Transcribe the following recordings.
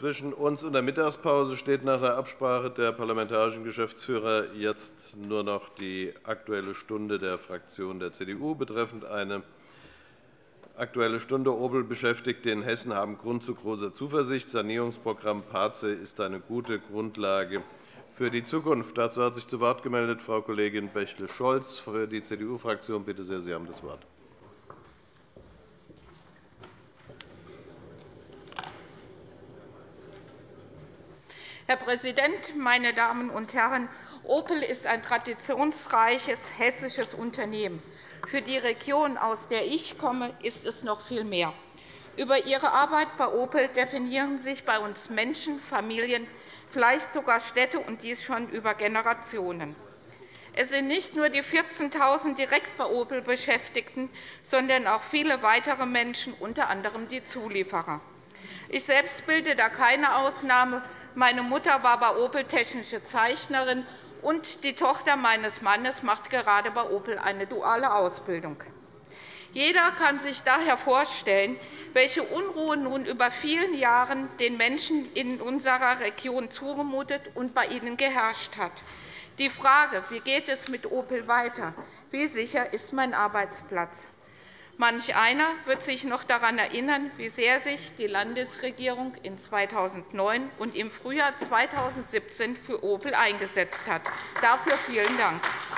Zwischen uns und der Mittagspause steht nach der Absprache der parlamentarischen Geschäftsführer jetzt nur noch die Aktuelle Stunde der Fraktion der CDU betreffend eine Aktuelle Stunde Opel-Beschäftigte in Hessen haben Grund zu großer Zuversicht. Sanierungsprogramm PACE ist eine gute Grundlage für die Zukunft. Dazu hat sich zu Wort gemeldet Frau Kollegin Bächle-Scholz für die CDU-Fraktion. Bitte sehr, Sie haben das Wort. Herr Präsident, meine Damen und Herren! Opel ist ein traditionsreiches hessisches Unternehmen. Für die Region, aus der ich komme, ist es noch viel mehr. Über Ihre Arbeit bei Opel definieren sich bei uns Menschen, Familien, vielleicht sogar Städte, und dies schon über Generationen. Es sind nicht nur die 14.000 direkt bei Opel Beschäftigten, sondern auch viele weitere Menschen, unter anderem die Zulieferer. Ich selbst bilde da keine Ausnahme. Meine Mutter war bei Opel technische Zeichnerin, und die Tochter meines Mannes macht gerade bei Opel eine duale Ausbildung. Jeder kann sich daher vorstellen, welche Unruhe nun über vielen Jahren den Menschen in unserer Region zugemutet und bei ihnen geherrscht hat. Die Frage, wie geht es mit Opel weiter? Wie sicher ist mein Arbeitsplatz? Manch einer wird sich noch daran erinnern, wie sehr sich die Landesregierung in 2009 und im Frühjahr 2017 für Opel eingesetzt hat. Dafür vielen Dank.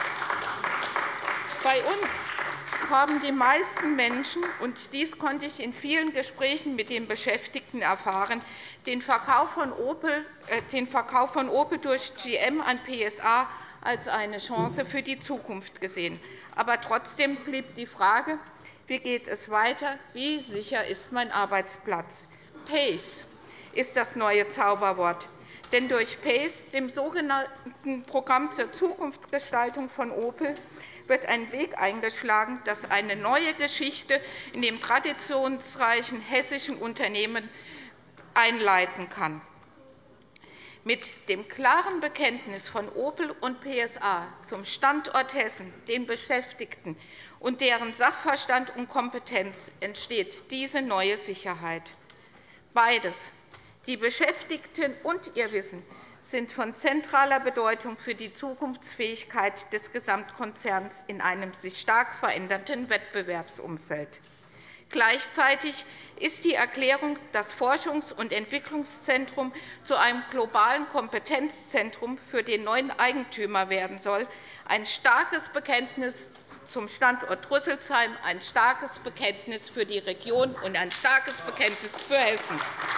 Bei uns haben die meisten Menschen, und dies konnte ich in vielen Gesprächen mit den Beschäftigten erfahren, den Verkauf von Opel durch GM an PSA als eine Chance für die Zukunft gesehen. Aber trotzdem blieb die Frage, wie geht es weiter? Wie sicher ist mein Arbeitsplatz? PACE ist das neue Zauberwort. Denn durch PACE, dem sogenannten Programm zur Zukunftsgestaltung von Opel, wird ein Weg eingeschlagen, das eine neue Geschichte in dem traditionsreichen hessischen Unternehmen einleiten kann. Mit dem klaren Bekenntnis von Opel und PSA zum Standort Hessen, den Beschäftigten und deren Sachverstand und Kompetenz entsteht diese neue Sicherheit. Beides, die Beschäftigten und ihr Wissen, sind von zentraler Bedeutung für die Zukunftsfähigkeit des Gesamtkonzerns in einem sich stark verändernden Wettbewerbsumfeld. Gleichzeitig ist die Erklärung, das Forschungs- und Entwicklungszentrum zu einem globalen Kompetenzzentrum für den neuen Eigentümer werden soll, ein starkes Bekenntnis zum Standort Rüsselsheim, ein starkes Bekenntnis für die Region und ein starkes Bekenntnis für Hessen.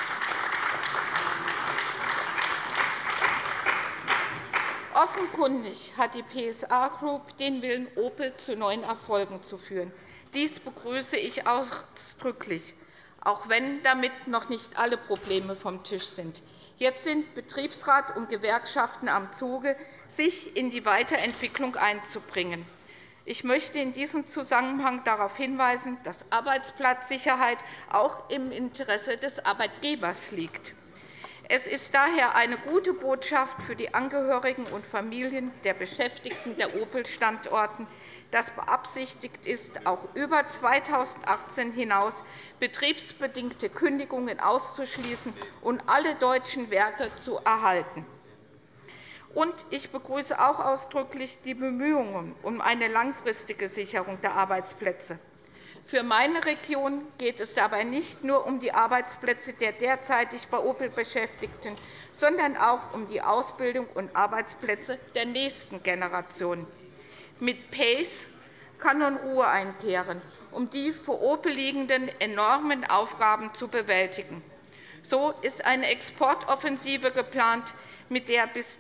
Offenkundig hat die PSA Group den Willen, Opel zu neuen Erfolgen zu führen. Dies begrüße ich ausdrücklich, auch wenn damit noch nicht alle Probleme vom Tisch sind. Jetzt sind Betriebsrat und Gewerkschaften am Zuge, sich in die Weiterentwicklung einzubringen. Ich möchte in diesem Zusammenhang darauf hinweisen, dass Arbeitsplatzsicherheit auch im Interesse des Arbeitgebers liegt. Es ist daher eine gute Botschaft für die Angehörigen und Familien der Beschäftigten der Opel-Standorten, dass beabsichtigt ist, auch über 2018 hinaus betriebsbedingte Kündigungen auszuschließen und alle deutschen Werke zu erhalten. Und ich begrüße auch ausdrücklich die Bemühungen um eine langfristige Sicherung der Arbeitsplätze. Für meine Region geht es dabei nicht nur um die Arbeitsplätze der derzeitig bei Opel Beschäftigten, sondern auch um die Ausbildung und Arbeitsplätze der nächsten Generation. Mit PACE kann nun Ruhe einkehren, um die vor Opel liegenden enormen Aufgaben zu bewältigen. So ist eine Exportoffensive geplant, mit der bis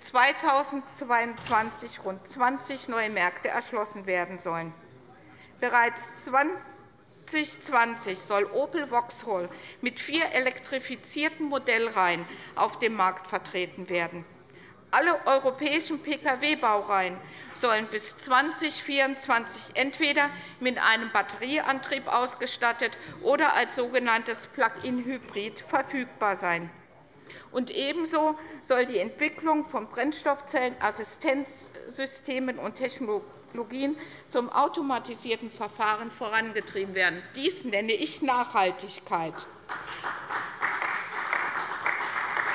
2022 rund 20 neue Märkte erschlossen werden sollen. Bereits 2020 soll Opel Vauxhall mit 4 elektrifizierten Modellreihen auf dem Markt vertreten werden. Alle europäischen Pkw-Baureihen sollen bis 2024 entweder mit einem Batterieantrieb ausgestattet oder als sogenanntes Plug-in-Hybrid verfügbar sein. Und ebenso soll die Entwicklung von Brennstoffzellen, Assistenzsystemen und Technologien zum automatisierten Verfahren vorangetrieben werden. Dies nenne ich Nachhaltigkeit.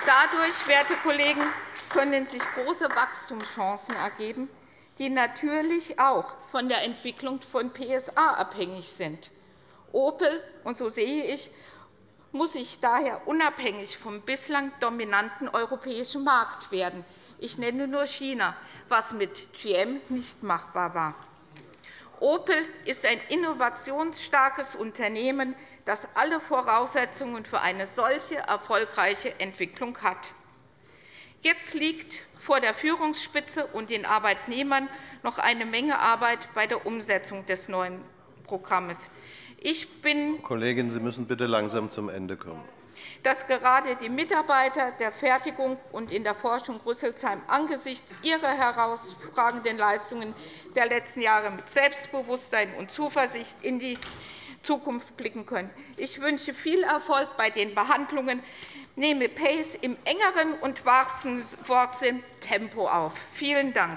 Dadurch, werte Kollegen, können sich große Wachstumschancen ergeben, die natürlich auch von der Entwicklung von PSA abhängig sind. Opel, und so sehe ich, muss sich daher unabhängig vom bislang dominanten europäischen Markt werden. Ich nenne nur China, was mit GM nicht machbar war. Opel ist ein innovationsstarkes Unternehmen, das alle Voraussetzungen für eine solche erfolgreiche Entwicklung hat. Jetzt liegt vor der Führungsspitze und den Arbeitnehmern noch eine Menge Arbeit bei der Umsetzung des neuen Programms. Frau Kollegin, Sie müssen bitte langsam zum Ende kommen. Dass gerade die Mitarbeiter der Fertigung und in der Forschung Rüsselsheim angesichts ihrer herausragenden Leistungen der letzten Jahre mit Selbstbewusstsein und Zuversicht in die Zukunft blicken können. Ich wünsche viel Erfolg bei den Behandlungen. Nehme Pace im engeren und wahrsten Wortsinn Tempo auf. Vielen Dank.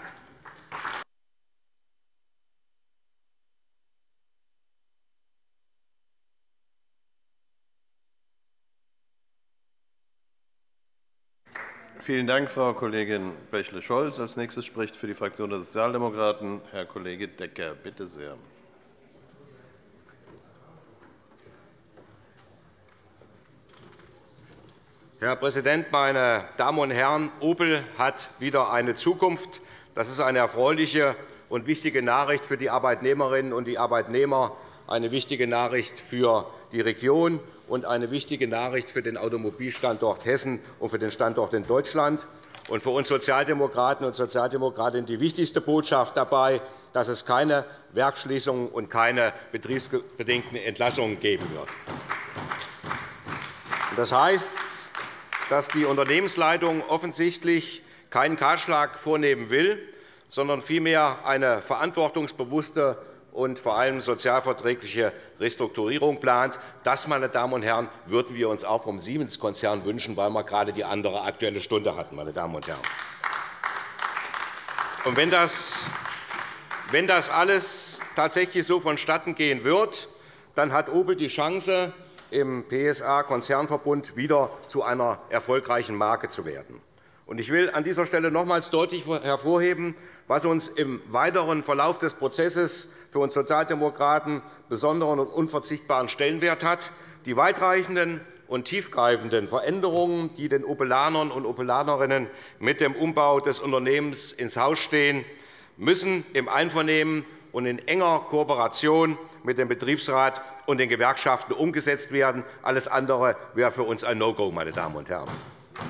Vielen Dank, Frau Kollegin Bächle-Scholz. Als Nächstes spricht für die Fraktion der Sozialdemokraten Herr Kollege Decker. Bitte sehr. Herr Präsident, meine Damen und Herren! Opel hat wieder eine Zukunft. Das ist eine erfreuliche und wichtige Nachricht für die Arbeitnehmerinnen und die Arbeitnehmer, eine wichtige Nachricht für die Region und eine wichtige Nachricht für den Automobilstandort Hessen und für den Standort in Deutschland. Und für uns Sozialdemokraten und Sozialdemokratinnen die wichtigste Botschaft dabei, dass es keine Werksschließungen und keine betriebsbedingten Entlassungen geben wird. Das heißt, dass die Unternehmensleitung offensichtlich keinen Kahlschlag vornehmen will, sondern vielmehr eine verantwortungsbewusste und vor allem sozialverträgliche Restrukturierung plant. Das, meine Damen und Herren, würden wir uns auch vom Siemens-Konzern wünschen, weil wir gerade die andere Aktuelle Stunde hatten. Meine Damen und Herren. Und wenn das alles tatsächlich so vonstatten gehen wird, dann hat Opel die Chance, im PSA-Konzernverbund wieder zu einer erfolgreichen Marke zu werden. Ich will an dieser Stelle nochmals deutlich hervorheben, was uns im weiteren Verlauf des Prozesses für uns Sozialdemokraten besonderen und unverzichtbaren Stellenwert hat. Die weitreichenden und tiefgreifenden Veränderungen, die den Opelanern und Opelanerinnen mit dem Umbau des Unternehmens ins Haus stehen, müssen im Einvernehmen und in enger Kooperation mit dem Betriebsrat und den Gewerkschaften umgesetzt werden. Alles andere wäre für uns ein No-Go, meine Damen und Herren.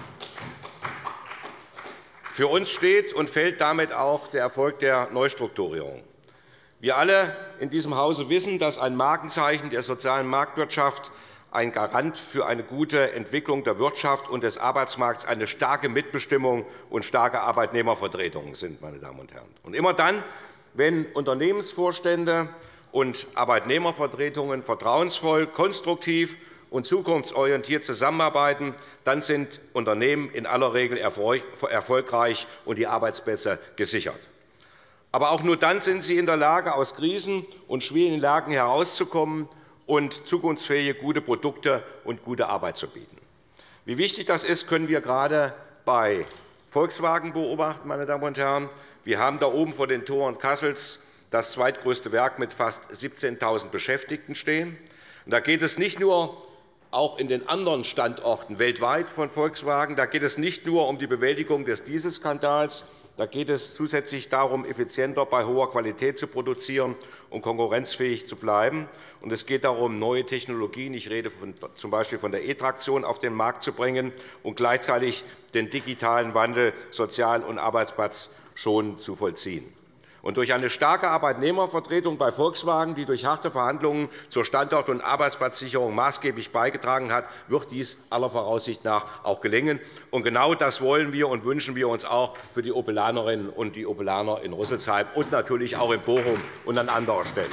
Für uns steht und fällt damit auch der Erfolg der Neustrukturierung. Wir alle in diesem Hause wissen, dass ein Markenzeichen der sozialen Marktwirtschaft, ein Garant für eine gute Entwicklung der Wirtschaft und des Arbeitsmarkts eine starke Mitbestimmung und starke Arbeitnehmervertretungen sind. Meine Damen und Herren. Und immer dann, wenn Unternehmensvorstände und Arbeitnehmervertretungen vertrauensvoll, konstruktiv und zukunftsorientiert zusammenarbeiten, dann sind Unternehmen in aller Regel erfolgreich und die Arbeitsplätze gesichert. Aber auch nur dann sind sie in der Lage, aus Krisen und schwierigen Lagen herauszukommen und zukunftsfähige gute Produkte und gute Arbeit zu bieten. Wie wichtig das ist, können wir gerade bei Volkswagen beobachten. Meine Damen und Herren. Wir haben da oben vor den Toren Kassels das zweitgrößte Werk mit fast 17.000 Beschäftigten stehen. Da geht es nicht nur auch in den anderen Standorten weltweit von Volkswagen. Da geht es nicht nur um die Bewältigung des Dieselskandals. Da geht es zusätzlich darum, effizienter bei hoher Qualität zu produzieren und konkurrenzfähig zu bleiben. Und es geht darum, neue Technologien, ich rede z.B. von der E-Traktion, auf den Markt zu bringen und gleichzeitig den digitalen Wandel sozial- und arbeitsplatzschonend zu vollziehen. Und durch eine starke Arbeitnehmervertretung bei Volkswagen, die durch harte Verhandlungen zur Standort- und Arbeitsplatzsicherung maßgeblich beigetragen hat, wird dies aller Voraussicht nach auch gelingen. Und genau das wollen wir und wünschen wir uns auch für die Opelanerinnen und die Opelaner in Rüsselsheim und natürlich auch in Bochum und an anderer Stelle.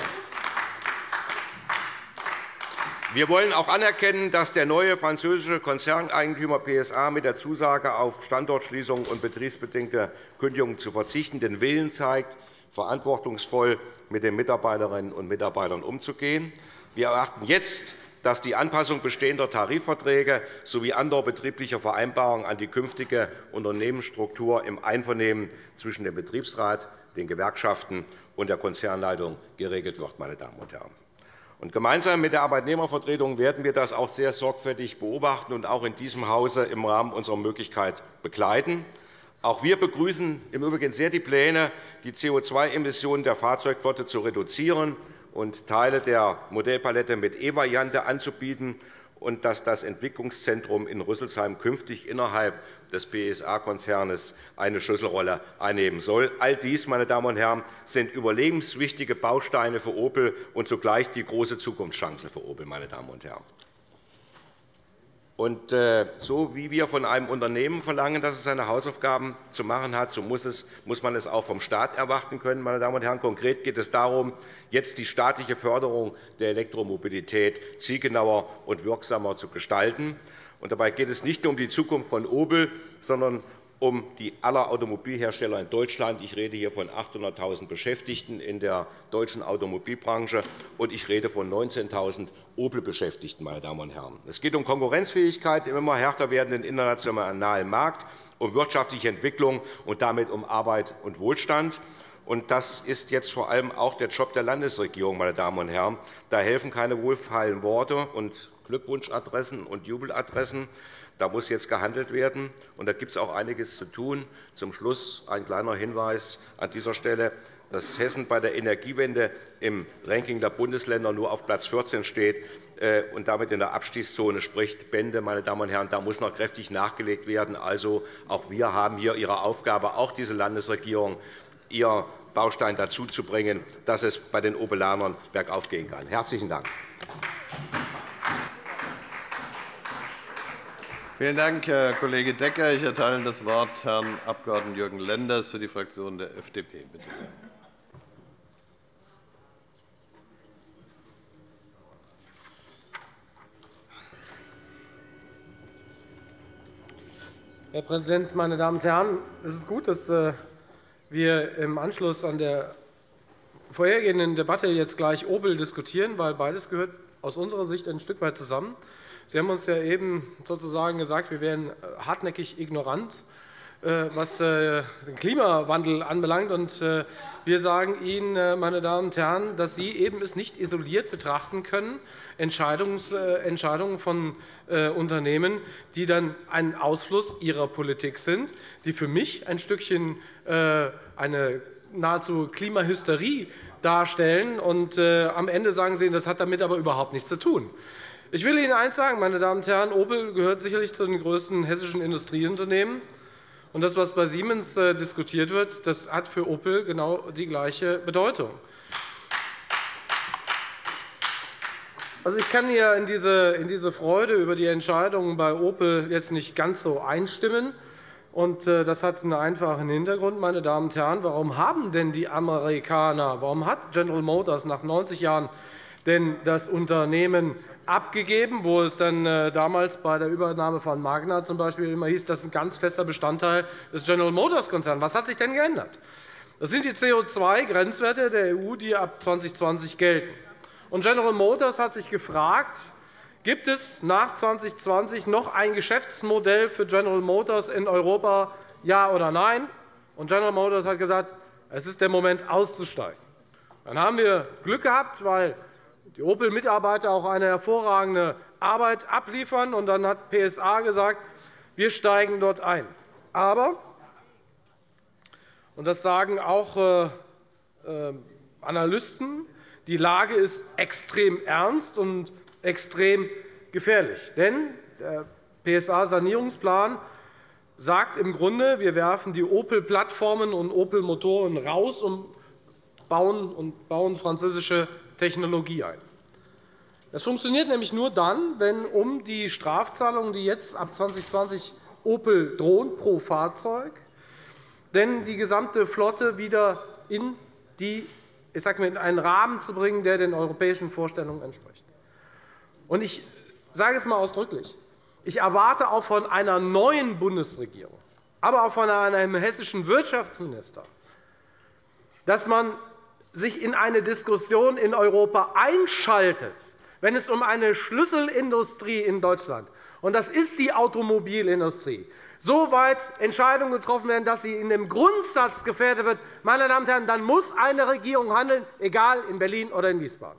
Wir wollen auch anerkennen, dass der neue französische Konzerneigentümer PSA mit der Zusage auf Standortschließungen und betriebsbedingte Kündigungen zu verzichten den Willen zeigt, verantwortungsvoll mit den Mitarbeiterinnen und Mitarbeitern umzugehen. Wir erwarten jetzt, dass die Anpassung bestehender Tarifverträge sowie anderer betrieblicher Vereinbarungen an die künftige Unternehmensstruktur im Einvernehmen zwischen dem Betriebsrat, den Gewerkschaften und der Konzernleitung geregelt wird. Meine Damen und Herren. Und gemeinsam mit der Arbeitnehmervertretung werden wir das auch sehr sorgfältig beobachten und auch in diesem Hause im Rahmen unserer Möglichkeit begleiten. Auch wir begrüßen im Übrigen sehr die Pläne, die CO2-Emissionen der Fahrzeugflotte zu reduzieren und Teile der Modellpalette mit E-Variante anzubieten und dass das Entwicklungszentrum in Rüsselsheim künftig innerhalb des PSA-Konzerns eine Schlüsselrolle einnehmen soll. All dies, meine Damen und Herren, sind überlebenswichtige Bausteine für Opel und zugleich die große Zukunftschance für Opel. Meine Damen und Herren. Und so wie wir von einem Unternehmen verlangen, dass es seine Hausaufgaben zu machen hat, so muss man es auch vom Staat erwarten können. Meine Damen und Herren. Konkret geht es darum, jetzt die staatliche Förderung der Elektromobilität zielgenauer und wirksamer zu gestalten. Und dabei geht es nicht nur um die Zukunft von Opel, sondern um die aller Automobilhersteller in Deutschland. Ich rede hier von 800.000 Beschäftigten in der deutschen Automobilbranche, und ich rede von 19.000 Opel-Beschäftigten. Meine Damen und Herren. Es geht um Konkurrenzfähigkeit im immer härter werdenden internationalen Markt, um wirtschaftliche Entwicklung und damit um Arbeit und Wohlstand. Und das ist jetzt vor allem auch der Job der Landesregierung. Meine Damen und Herren. Da helfen keine wohlfeilen Worte und Glückwunschadressen und Jubeladressen. Da muss jetzt gehandelt werden, und da gibt es auch einiges zu tun. Zum Schluss ein kleiner Hinweis an dieser Stelle, dass Hessen bei der Energiewende im Ranking der Bundesländer nur auf Platz 14 steht und damit in der Abstiegszone spricht. Bände, meine Damen und Herren, da muss noch kräftig nachgelegt werden. Also, auch wir haben hier Ihre Aufgabe, auch diese Landesregierung, ihr Baustein dazu zu bringen, dass es bei den Opelanern bergauf gehen kann. Herzlichen Dank. Vielen Dank, Herr Kollege Decker. Ich erteile das Wort Herrn Abg. Jürgen Lenders für die Fraktion der FDP. Bitte sehr. Herr Präsident, meine Damen und Herren! Es ist gut, dass wir im Anschluss an der vorhergehenden Debatte jetzt gleich Opel diskutieren, weil beides gehört aus unserer Sicht ein Stück weit zusammen. Sie haben uns ja eben sozusagen gesagt, wir wären hartnäckig ignorant, was den Klimawandel anbelangt. Und wir sagen Ihnen, meine Damen und Herren, dass Sie eben es nicht isoliert betrachten können, Entscheidungen von Unternehmen, die dann ein Ausfluss ihrer Politik sind, die für mich ein Stückchen eine nahezu Klimahysterie darstellen. Und am Ende sagen Sie, das hat damit aber überhaupt nichts zu tun. Ich will Ihnen eines sagen, meine Damen und Herren. Opel gehört sicherlich zu den größten hessischen Industrieunternehmen. Und das, was bei Siemens diskutiert wird, das hat für Opel genau die gleiche Bedeutung. Also, ich kann hier in diese Freude über die Entscheidungen bei Opel jetzt nicht ganz so einstimmen. Und das hat einen einfachen Hintergrund, meine Damen und Herren. Warum haben denn die Amerikaner, warum hat General Motors nach 90 Jahren denn das Unternehmen abgegeben, wo es dann damals bei der Übernahme von Magna z.B. immer hieß, das ist ein ganz fester Bestandteil des General Motors-Konzerns. Was hat sich denn geändert? Das sind die CO2-Grenzwerte der EU, die ab 2020 gelten. Und General Motors hat sich gefragt, gibt es nach 2020 noch ein Geschäftsmodell für General Motors in Europa, ja oder nein? Und General Motors hat gesagt, es ist der Moment, auszusteigen. Dann haben wir Glück gehabt, weil die Opel-Mitarbeiter auch eine hervorragende Arbeit abliefern. Und dann hat PSA gesagt, wir steigen dort ein. Aber, und das sagen auch Analysten, die Lage ist extrem ernst und extrem gefährlich. Denn der PSA-Sanierungsplan sagt im Grunde, wir werfen die Opel-Plattformen und Opel-Motoren raus und bauen französische Technologie ein. Das funktioniert nämlich nur dann, wenn um die Strafzahlungen, die jetzt ab 2020 Opel drohen pro Fahrzeug, denn die gesamte Flotte wieder in einen Rahmen zu bringen, der den europäischen Vorstellungen entspricht. Und ich sage es einmal ausdrücklich. Ich erwarte auch von einer neuen Bundesregierung, aber auch von einem hessischen Wirtschaftsminister, dass man sich in eine Diskussion in Europa einschaltet, wenn es um eine Schlüsselindustrie in Deutschland, und das ist die Automobilindustrie, so weit Entscheidungen getroffen werden, dass sie in dem Grundsatz gefährdet wird, meine Damen und Herren, dann muss eine Regierung handeln, egal in Berlin oder in Wiesbaden.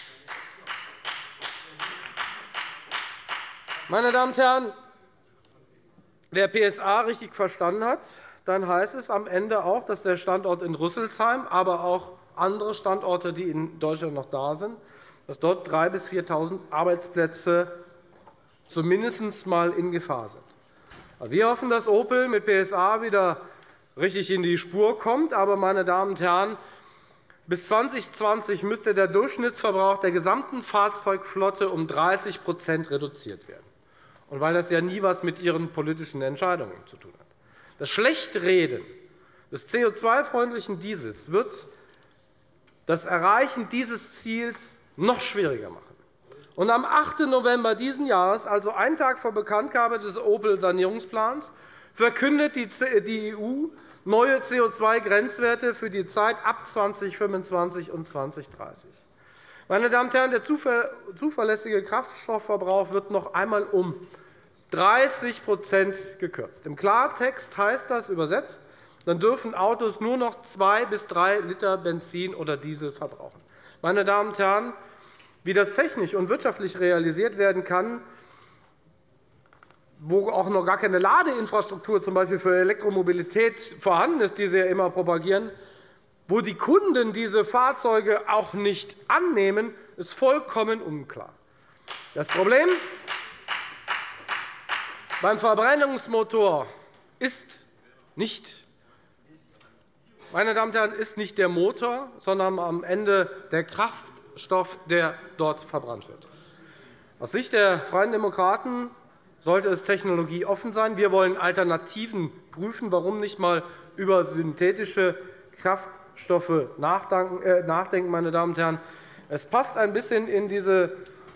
Meine Damen und Herren, wer PSA richtig verstanden hat, dann heißt es am Ende auch, dass der Standort in Rüsselsheim, aber auch andere Standorte, die in Deutschland noch da sind, dass dort 3.000 bis 4.000 Arbeitsplätze zumindest einmal in Gefahr sind. Wir hoffen, dass Opel mit PSA wieder richtig in die Spur kommt. Aber, meine Damen und Herren, bis 2020 müsste der Durchschnittsverbrauch der gesamten Fahrzeugflotte um 30 reduziert werden. Und weil das ja nie etwas mit Ihren politischen Entscheidungen zu tun hat. Das Schlechtreden des CO2-freundlichen Diesels wird das Erreichen dieses Ziels noch schwieriger machen. Und am 8. November dieses Jahres, also einen Tag vor Bekanntgabe des Opel-Sanierungsplans, verkündet die EU neue CO2-Grenzwerte für die Zeit ab 2025 und 2030. Meine Damen und Herren, der zuverlässige Kraftstoffverbrauch wird noch einmal um 30 gekürzt. Im Klartext heißt das übersetzt, dann dürfen Autos nur noch 2 bis 3 Liter Benzin oder Diesel verbrauchen. Meine Damen und Herren, wie das technisch und wirtschaftlich realisiert werden kann, wo auch noch gar keine Ladeinfrastruktur z.B. für Elektromobilität vorhanden ist, die Sie ja immer propagieren, wo die Kunden diese Fahrzeuge auch nicht annehmen, ist vollkommen unklar. Das Problem beim Verbrennungsmotor ist nicht, meine Damen und Herren, ist nicht der Motor, sondern am Ende der Kraftstoff, der dort verbrannt wird. Aus Sicht der Freien Demokraten sollte es technologieoffen sein. Wir wollen Alternativen prüfen. Warum nicht einmal über synthetische Kraftstoffe nachdenken, meine Damen und Herren? Es passt ein bisschen in diese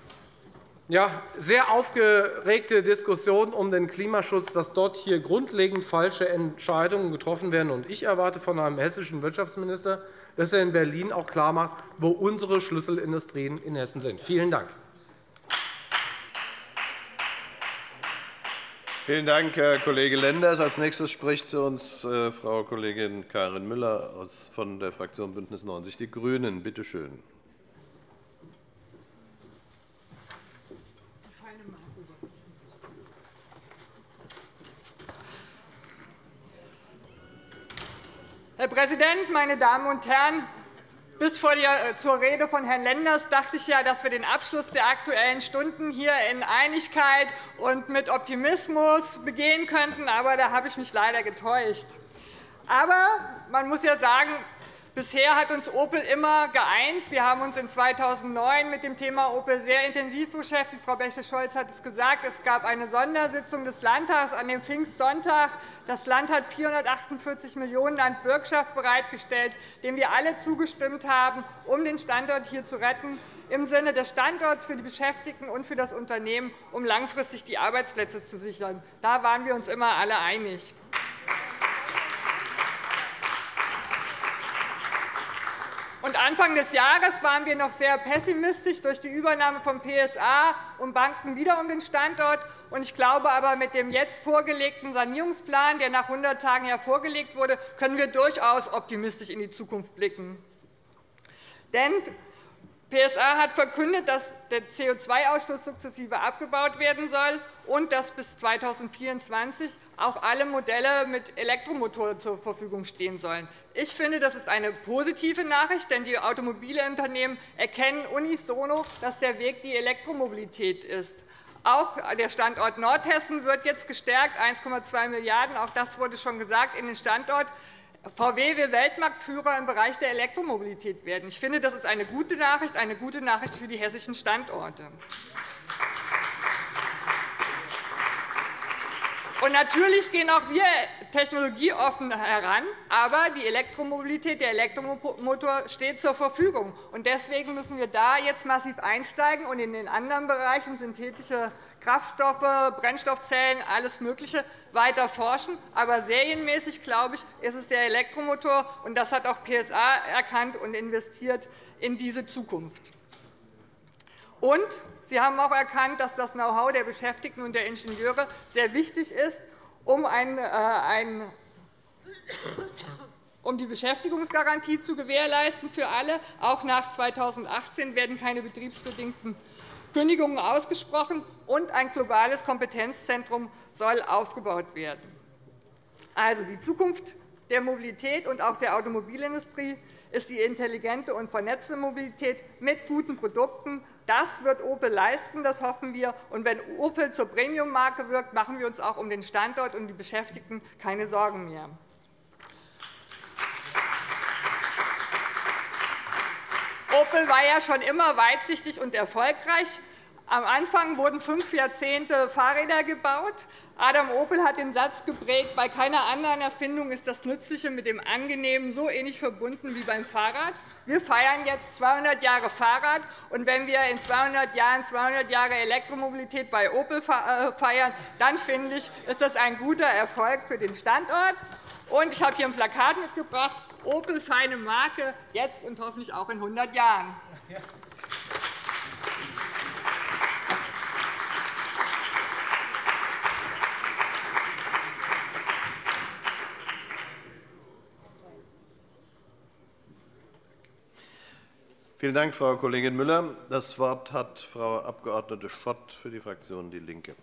sehr aufgeregte Diskussion um den Klimaschutz, dass dort hier grundlegend falsche Entscheidungen getroffen werden. Ich erwarte von einem hessischen Wirtschaftsminister, dass er in Berlin auch klarmacht, wo unsere Schlüsselindustrien in Hessen sind. Vielen Dank. Vielen Dank, Herr Kollege Lenders. Als nächstes spricht zu uns Frau Kollegin Karin Müller von der Fraktion BÜNDNIS 90 die GRÜNEN. Bitte schön. Herr Präsident, meine Damen und Herren! Bis zur Rede von Herrn Lenders dachte ich, dass wir den Abschluss der Aktuellen Stunden hier in Einigkeit und mit Optimismus begehen könnten. Aber da habe ich mich leider getäuscht. Aber man muss sagen, bisher hat uns Opel immer geeint. Wir haben uns in 2009 mit dem Thema Opel sehr intensiv beschäftigt. Frau Bäche-Scholz hat es gesagt. Es gab eine Sondersitzung des Landtags an dem Pfingstsonntag. Das Land hat 448 Millionen € an Bürgschaft bereitgestellt, dem wir alle zugestimmt haben, um den Standort hier zu retten, im Sinne des Standorts für die Beschäftigten und für das Unternehmen, um langfristig die Arbeitsplätze zu sichern. Da waren wir uns immer alle einig. Anfang des Jahres waren wir noch sehr pessimistisch durch die Übernahme von PSA und banken wieder um den Standort. Ich glaube aber, mit dem jetzt vorgelegten Sanierungsplan, der nach 100 Tagen vorgelegt wurde, können wir durchaus optimistisch in die Zukunft blicken. Denn PSA hat verkündet, dass der CO2-Ausstoß sukzessive abgebaut werden soll und dass bis 2024 auch alle Modelle mit Elektromotor zur Verfügung stehen sollen. Ich finde, das ist eine positive Nachricht, denn die Automobilunternehmen erkennen unisono, dass der Weg die Elektromobilität ist. Auch der Standort Nordhessen wird jetzt gestärkt, 1,2 Milliarden €. Auch das wurde schon gesagt in den Standort. VW will Weltmarktführer im Bereich der Elektromobilität werden. Ich finde, das ist eine gute Nachricht für die hessischen Standorte. Und natürlich gehen auch wir technologieoffen heran, aber die Elektromobilität, der Elektromotor steht zur Verfügung. Deswegen müssen wir da jetzt massiv einsteigen und in den anderen Bereichen synthetische Kraftstoffe, Brennstoffzellen, alles Mögliche weiter forschen. Aber serienmäßig, glaube ich, ist es der Elektromotor, und das hat auch PSA erkannt und investiert in diese Zukunft. Und Sie haben auch erkannt, dass das Know-how der Beschäftigten und der Ingenieure sehr wichtig ist, um die Beschäftigungsgarantie zu gewährleisten für alle. Auch nach 2018 werden keine betriebsbedingten Kündigungen ausgesprochen, und ein globales Kompetenzzentrum soll aufgebaut werden. Also, die Zukunft der Mobilität und auch der Automobilindustrie ist die intelligente und vernetzte Mobilität mit guten Produkten. Das wird Opel leisten, das hoffen wir. Und wenn Opel zur Premiummarke wird, machen wir uns auch um den Standort und die Beschäftigten keine Sorgen mehr. Opel war ja schon immer weitsichtig und erfolgreich. Am Anfang wurden 5 Jahrzehnte Fahrräder gebaut. Adam Opel hat den Satz geprägt, bei keiner anderen Erfindung ist das Nützliche mit dem Angenehmen so ähnlich verbunden wie beim Fahrrad. Wir feiern jetzt 200 Jahre Fahrrad. Und wenn wir in 200 Jahren 200 Jahre Elektromobilität bei Opel feiern, dann finde ich, ist das ein guter Erfolg für den Standort. Und ich habe hier ein Plakat mitgebracht: Opel, feine Marke, jetzt und hoffentlich auch in 100 Jahren. Vielen Dank, Frau Kollegin Müller. Das Wort hat Frau Abg. Schott für die Fraktion DIE LINKE.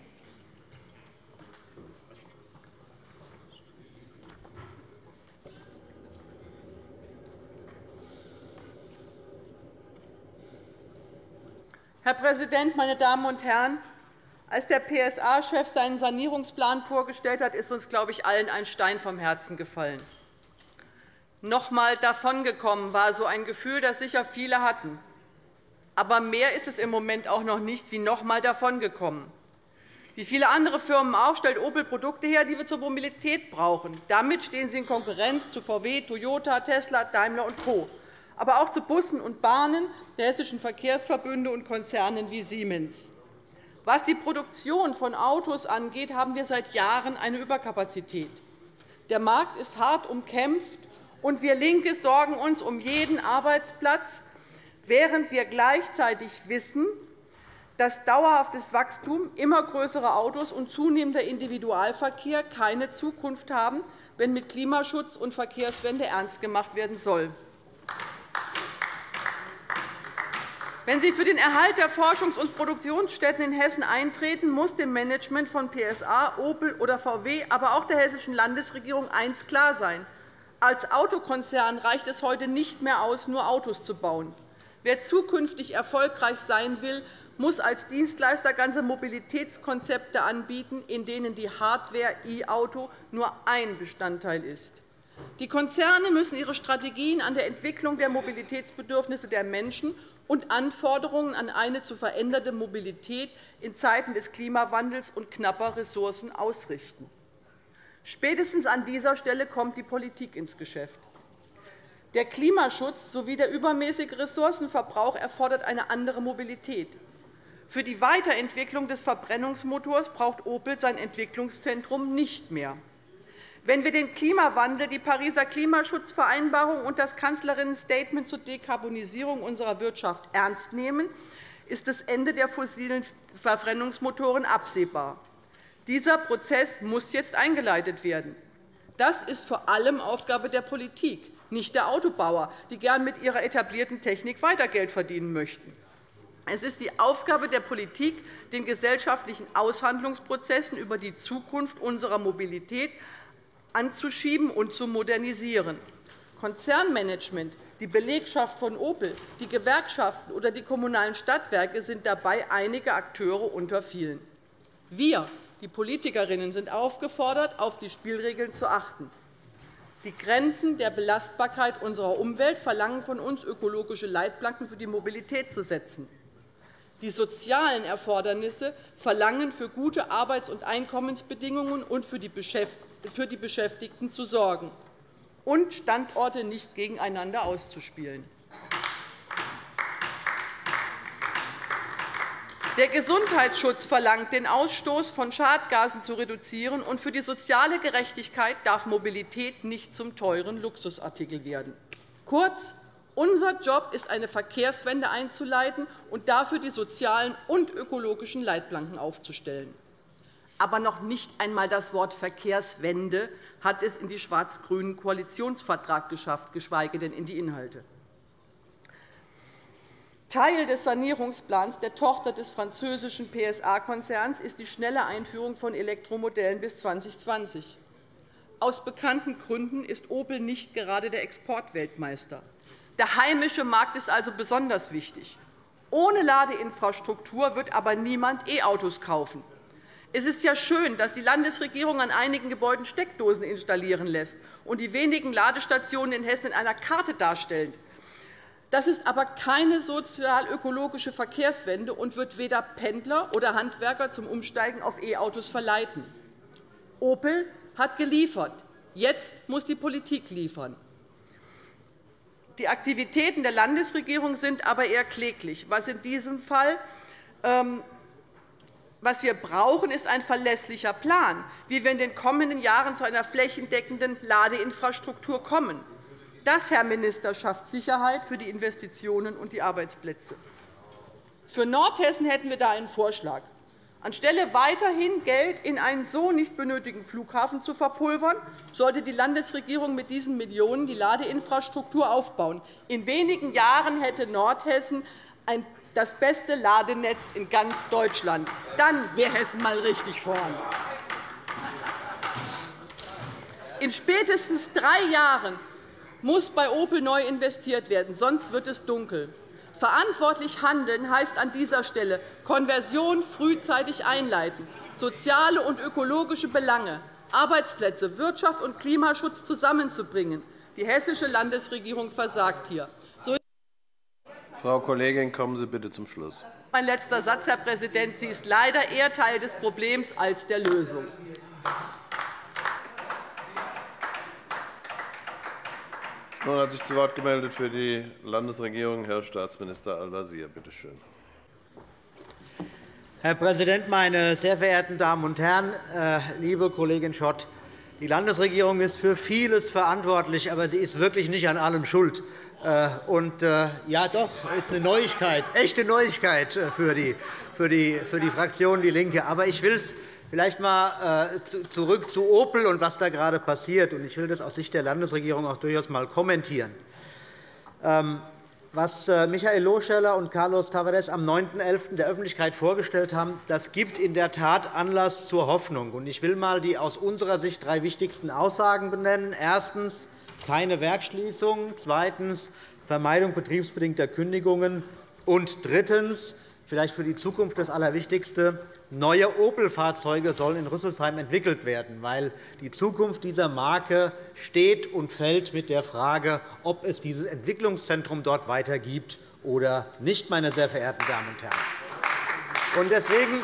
Herr Präsident, meine Damen und Herren! Als der PSA-Chef seinen Sanierungsplan vorgestellt hat, ist uns, glaube ich, allen ein Stein vom Herzen gefallen. Noch einmal davongekommen war so ein Gefühl, das sicher viele hatten. Aber mehr ist es im Moment auch noch nicht wie noch einmal davongekommen. Wie viele andere Firmen auch stellt Opel Produkte her, die wir zur Mobilität brauchen. Damit stehen sie in Konkurrenz zu VW, Toyota, Tesla, Daimler und Co., aber auch zu Bussen und Bahnen der hessischen Verkehrsverbünde und Konzernen wie Siemens. Was die Produktion von Autos angeht, haben wir seit Jahren eine Überkapazität. Der Markt ist hart umkämpft, und wir LINKE sorgen uns um jeden Arbeitsplatz, während wir gleichzeitig wissen, dass dauerhaftes Wachstum, immer größere Autos und zunehmender Individualverkehr keine Zukunft haben, wenn mit Klimaschutz und Verkehrswende ernst gemacht werden soll. Wenn Sie für den Erhalt der Forschungs- und Produktionsstätten in Hessen eintreten, muss dem Management von PSA, Opel oder VW, aber auch der hessischen Landesregierung eines klar sein: Als Autokonzern reicht es heute nicht mehr aus, nur Autos zu bauen. Wer zukünftig erfolgreich sein will, muss als Dienstleister ganze Mobilitätskonzepte anbieten, in denen die Hardware E-Auto nur ein Bestandteil ist. Die Konzerne müssen ihre Strategien an der Entwicklung der Mobilitätsbedürfnisse der Menschen und Anforderungen an eine zu verändernde Mobilität in Zeiten des Klimawandels und knapper Ressourcen ausrichten. Spätestens an dieser Stelle kommt die Politik ins Geschäft. Der Klimaschutz sowie der übermäßige Ressourcenverbrauch erfordert eine andere Mobilität. Für die Weiterentwicklung des Verbrennungsmotors braucht Opel sein Entwicklungszentrum nicht mehr. Wenn wir den Klimawandel, die Pariser Klimaschutzvereinbarung und das Kanzlerinnen-Statement zur Dekarbonisierung unserer Wirtschaft ernst nehmen, ist das Ende der fossilen Verbrennungsmotoren absehbar. Dieser Prozess muss jetzt eingeleitet werden. Das ist vor allem Aufgabe der Politik, nicht der Autobauer, die gern mit ihrer etablierten Technik weiter Geld verdienen möchten. Es ist die Aufgabe der Politik, den gesellschaftlichen Aushandlungsprozessen über die Zukunft unserer Mobilität anzuschieben und zu modernisieren. Konzernmanagement, die Belegschaft von Opel, die Gewerkschaften oder die kommunalen Stadtwerke sind dabei einige Akteure unter vielen. Wir, die Politikerinnen, sind aufgefordert, auf die Spielregeln zu achten. Die Grenzen der Belastbarkeit unserer Umwelt verlangen von uns, ökologische Leitplanken für die Mobilität zu setzen. Die sozialen Erfordernisse verlangen, für gute Arbeits- und Einkommensbedingungen und für die Beschäftigten zu sorgen und Standorte nicht gegeneinander auszuspielen. Der Gesundheitsschutz verlangt, den Ausstoß von Schadgasen zu reduzieren, und für die soziale Gerechtigkeit darf Mobilität nicht zum teuren Luxusartikel werden. Kurz, Unser Job ist, eine Verkehrswende einzuleiten und dafür die sozialen und ökologischen Leitplanken aufzustellen. Aber noch nicht einmal das Wort Verkehrswende hat es in den schwarz-grünen Koalitionsvertrag geschafft, geschweige denn in die Inhalte. Teil des Sanierungsplans der Tochter des französischen PSA-Konzerns ist die schnelle Einführung von Elektromodellen bis 2020. Aus bekannten Gründen ist Opel nicht gerade der Exportweltmeister. Der heimische Markt ist also besonders wichtig. Ohne Ladeinfrastruktur wird aber niemand E-Autos kaufen. Es ist ja schön, dass die Landesregierung an einigen Gebäuden Steckdosen installieren lässt und die wenigen Ladestationen in Hessen in einer Karte darstellen. Das ist aber keine sozial-ökologische Verkehrswende und wird weder Pendler oder Handwerker zum Umsteigen auf E-Autos verleiten. Opel hat geliefert. Jetzt muss die Politik liefern. Die Aktivitäten der Landesregierung sind aber eher kläglich. Was in diesem Fall was wir brauchen, ist ein verlässlicher Plan, wie wir in den kommenden Jahren zu einer flächendeckenden Ladeinfrastruktur kommen. Das, Herr Minister, schafft Sicherheit für die Investitionen und die Arbeitsplätze. Für Nordhessen hätten wir da einen Vorschlag. Anstelle weiterhin Geld in einen so nicht benötigten Flughafen zu verpulvern, sollte die Landesregierung mit diesen Millionen die Ladeinfrastruktur aufbauen. In wenigen Jahren hätte Nordhessen das beste Ladenetz in ganz Deutschland. Dann wäre Hessen einmal richtig vorn. In spätestens 3 Jahren muss bei Opel neu investiert werden, sonst wird es dunkel. Verantwortlich handeln heißt an dieser Stelle Konversion frühzeitig einleiten, soziale und ökologische Belange, Arbeitsplätze, Wirtschaft und Klimaschutz zusammenzubringen. Die hessische Landesregierung versagt hier. Frau Kollegin, kommen Sie bitte zum Schluss. Mein letzter Satz, Herr Präsident. Sie ist leider eher Teil des Problems als der Lösung. Nun hat sich zu Wort gemeldet für die Landesregierung Herr Staatsminister Al-Wazir. Bitte schön. Herr Präsident, meine sehr verehrten Damen und Herren! Liebe Kollegin Schott, die Landesregierung ist für vieles verantwortlich, aber sie ist wirklich nicht an allem schuld. Und ja, doch, ist eine Neuigkeit, echte Neuigkeit für die Fraktion DIE LINKE. Aber ich will es vielleicht einmal zurück zu Opel und was da gerade passiert. Ich will das aus Sicht der Landesregierung auch durchaus einmal kommentieren. Was Michael Loscheller und Carlos Tavares am 9.11. der Öffentlichkeit vorgestellt haben, das gibt in der Tat Anlass zur Hoffnung. Ich will einmal die aus unserer Sicht 3 wichtigsten Aussagen benennen. Erstens keine Werksschließung, zweitens Vermeidung betriebsbedingter Kündigungen und drittens, vielleicht für die Zukunft das Allerwichtigste, neue Opel-Fahrzeuge sollen in Rüsselsheim entwickelt werden, weil die Zukunft dieser Marke steht und fällt mit der Frage, ob es dieses Entwicklungszentrum dort weiter gibt oder nicht, meine sehr verehrten Damen und Herren. Deswegen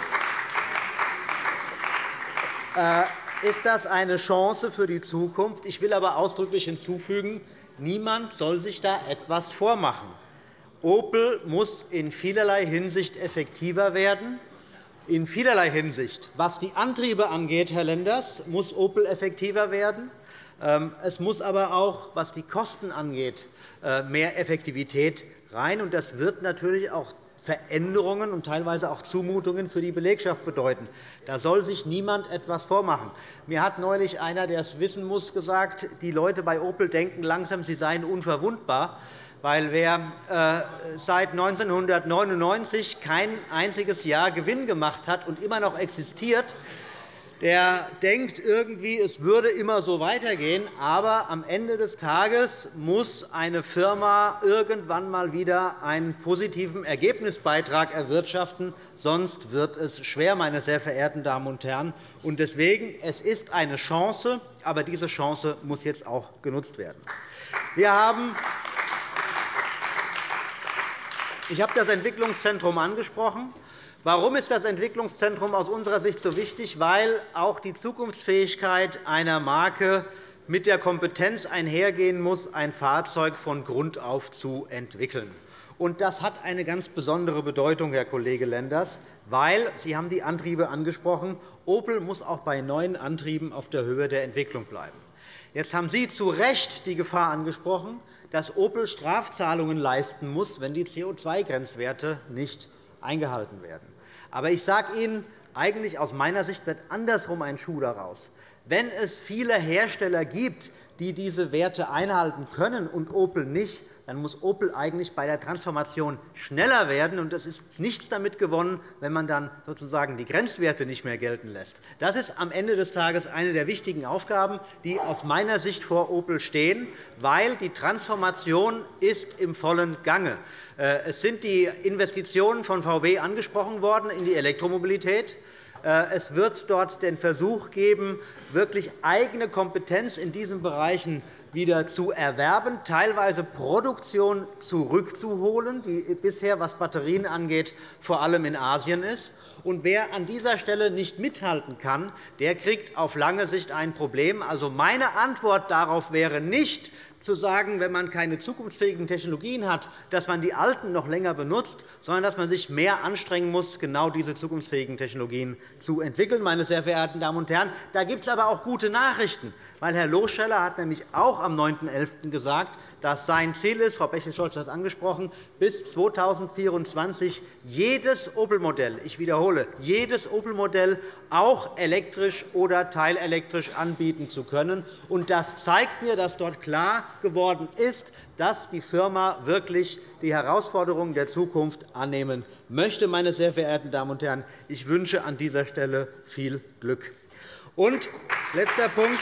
ist das eine Chance für die Zukunft. Ich will aber ausdrücklich hinzufügen, niemand soll sich da etwas vormachen. Opel muss in vielerlei Hinsicht effektiver werden. In vielerlei Hinsicht. Was die Antriebe angeht, Herr Lenders, muss Opel effektiver werden. Es muss aber auch, was die Kosten angeht, mehr Effektivität rein. Das wird natürlich auch Veränderungen und teilweise auch Zumutungen für die Belegschaft bedeuten. Da soll sich niemand etwas vormachen. Mir hat neulich einer, der es wissen muss, gesagt, die Leute bei Opel denken langsam, sie seien unverwundbar. Weil wer seit 1999 kein einziges Jahr Gewinn gemacht hat und immer noch existiert, der denkt irgendwie, es würde immer so weitergehen. Aber am Ende des Tages muss eine Firma irgendwann einmal wieder einen positiven Ergebnisbeitrag erwirtschaften. Sonst wird es schwer, meine sehr verehrten Damen und Herren. Deswegen, es ist eine Chance, aber diese Chance muss jetzt auch genutzt werden. Ich habe das Entwicklungszentrum angesprochen. Warum ist das Entwicklungszentrum aus unserer Sicht so wichtig? Weil auch die Zukunftsfähigkeit einer Marke mit der Kompetenz einhergehen muss, ein Fahrzeug von Grund auf zu entwickeln. Das hat eine ganz besondere Bedeutung, Herr Kollege Lenders, weil Sie haben die Antriebe angesprochen. Opel muss auch bei neuen Antrieben auf der Höhe der Entwicklung bleiben. Jetzt haben Sie zu Recht die Gefahr angesprochen, dass Opel Strafzahlungen leisten muss, wenn die CO2-Grenzwerte nicht eingehalten werden. Aber ich sage Ihnen, eigentlich aus meiner Sicht wird andersrum ein Schuh daraus. Wenn es viele Hersteller gibt, die diese Werte einhalten können und Opel nicht, dann muss Opel eigentlich bei der Transformation schneller werden. Und es ist nichts damit gewonnen, wenn man dann sozusagen die Grenzwerte nicht mehr gelten lässt. Das ist am Ende des Tages eine der wichtigen Aufgaben, die aus meiner Sicht vor Opel stehen, weil die Transformation ist im vollen Gange. Es sind die Investitionen von VW angesprochen worden in die Elektromobilität. Es wird dort den Versuch geben, wirklich eigene Kompetenz in diesen Bereichen wieder zu erwerben, teilweise Produktion zurückzuholen, die bisher, was Batterien angeht, vor allem in Asien ist. Und wer an dieser Stelle nicht mithalten kann, der kriegt auf lange Sicht ein Problem. Also meine Antwort darauf wäre nicht, zu sagen, wenn man keine zukunftsfähigen Technologien hat, dass man die alten noch länger benutzt, sondern dass man sich mehr anstrengen muss, genau diese zukunftsfähigen Technologien zu entwickeln. Meine sehr verehrten Damen und Herren, da gibt es aber auch gute Nachrichten, weil Herr Loscheller hat nämlich auch am 9.11. gesagt, dass sein Ziel ist, Frau Bächle-Scholz hat es angesprochen, bis 2024 jedes Opel-Modell, ich wiederhole, jedes Opel-Modell auch elektrisch oder teilelektrisch anbieten zu können. Und das zeigt mir, dass dort klar geworden ist, dass die Firma wirklich die Herausforderungen der Zukunft annehmen möchte. Meine sehr verehrten Damen und Herren, ich wünsche an dieser Stelle viel Glück. Und letzter Punkt.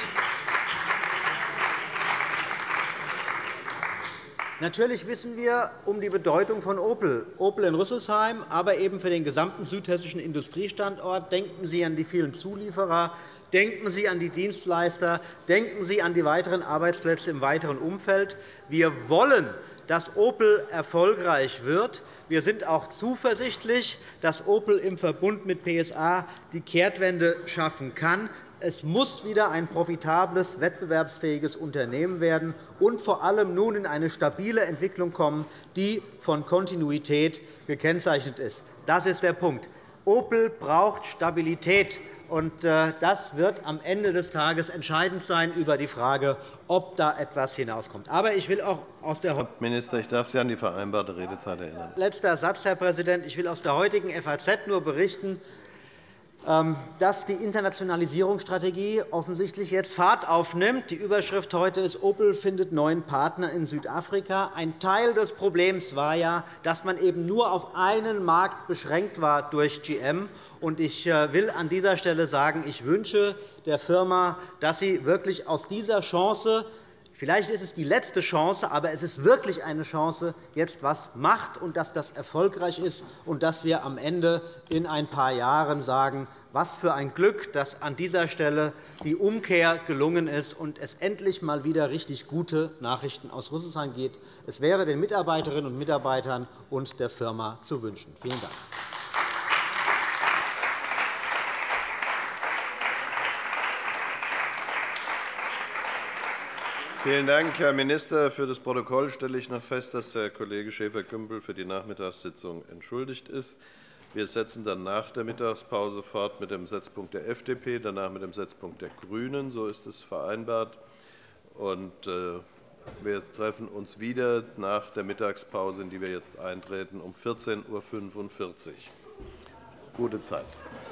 Natürlich wissen wir um die Bedeutung von Opel in Rüsselsheim, aber eben für den gesamten südhessischen Industriestandort. Denken Sie an die vielen Zulieferer, denken Sie an die Dienstleister, denken Sie an die weiteren Arbeitsplätze im weiteren Umfeld. Wir wollen, dass Opel erfolgreich wird. Wir sind auch zuversichtlich, dass Opel im Verbund mit PSA die Kehrtwende schaffen kann. Es muss wieder ein profitables, wettbewerbsfähiges Unternehmen werden und vor allem nun in eine stabile Entwicklung kommen, die von Kontinuität gekennzeichnet ist. Das ist der Punkt. Opel braucht Stabilität. Das wird am Ende des Tages entscheidend sein über die Frage, ob da etwas hinauskommt. Aber ich will auch aus der Herr Minister, ich darf Sie an die vereinbarte Redezeit erinnern. Letzter Satz, Herr Präsident. Ich will aus der heutigen FAZ nur berichten, dass die Internationalisierungsstrategie offensichtlich jetzt Fahrt aufnimmt. Die Überschrift heute ist, Opel findet neuen Partner in Südafrika. Ein Teil des Problems war ja, dass man eben nur auf einen Markt beschränkt war durch GM. Ich will an dieser Stelle sagen, ich wünsche der Firma, dass sie wirklich aus dieser Chance, vielleicht ist es die letzte Chance, aber es ist wirklich eine Chance, jetzt etwas macht und dass das erfolgreich ist und dass wir am Ende in ein paar Jahren sagen, was für ein Glück, dass an dieser Stelle die Umkehr gelungen ist und es endlich einmal wieder richtig gute Nachrichten aus Rüsselsheim gibt. Es wäre den Mitarbeiterinnen und Mitarbeitern und der Firma zu wünschen. Vielen Dank. Vielen Dank, Herr Minister. Für das Protokoll stelle ich noch fest, dass Herr Kollege Schäfer-Gümbel für die Nachmittagssitzung entschuldigt ist. Wir setzen dann nach der Mittagspause fort mit dem Setzpunkt der FDP, danach mit dem Setzpunkt der GRÜNEN. So ist es vereinbart. Wir treffen uns wieder nach der Mittagspause, in die wir jetzt eintreten, um 14:45 Uhr. Gute Zeit.